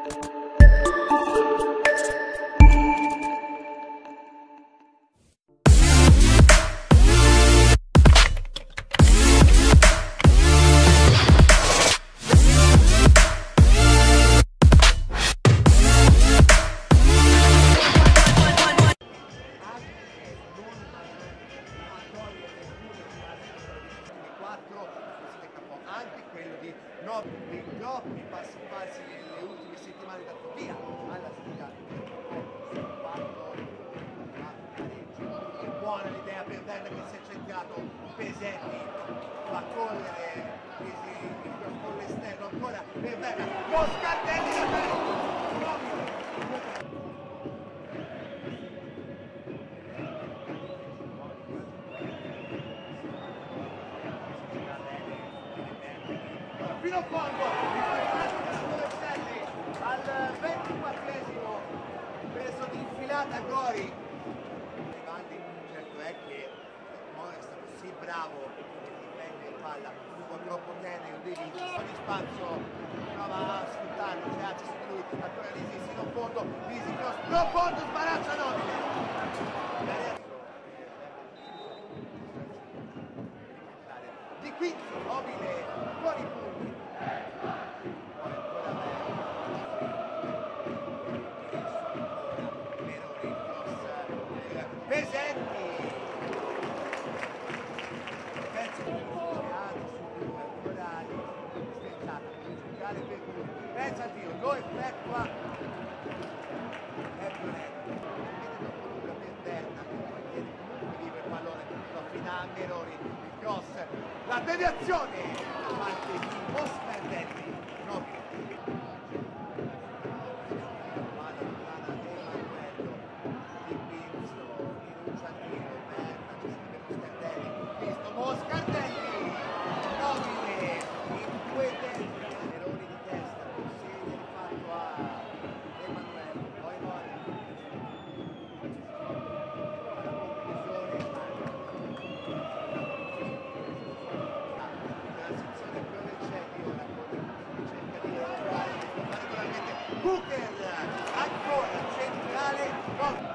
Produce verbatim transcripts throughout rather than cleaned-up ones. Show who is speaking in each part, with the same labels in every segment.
Speaker 1: Anche quello di no, dei troppi passi falsi nelle ultime settimane da via alla sfida quattro pareggi. È buona l'idea per Verna che si è centrato, Pesetti fa correre con l'esterno ancora per Verna, Moscardelli da pareggio. Fino a quando al ventiquattresimo preso di infilata Gori. Certo è che Mora è stato sì bravo nel difendere in palla, un po' troppo tenero dei Ricci, ogni spazio prova a sfruttarlo, si alza su di lui, ancora Risi sino a fondo, Risi cross profondo, sbarazza Nobile. Di Quinzi, Nobile con i punti. Pesetti pezzo di morali stenzata musicale per cui pensa al tiro, lo effettua è violento vede dopo lunga per Berna che mantiene comunque vivo il pallone lo affida a Meroni, il cross, la deviazione da parte di Moscardelli. Nobile Booker ancora centrale con...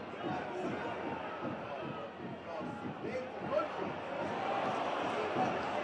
Speaker 1: Thank you.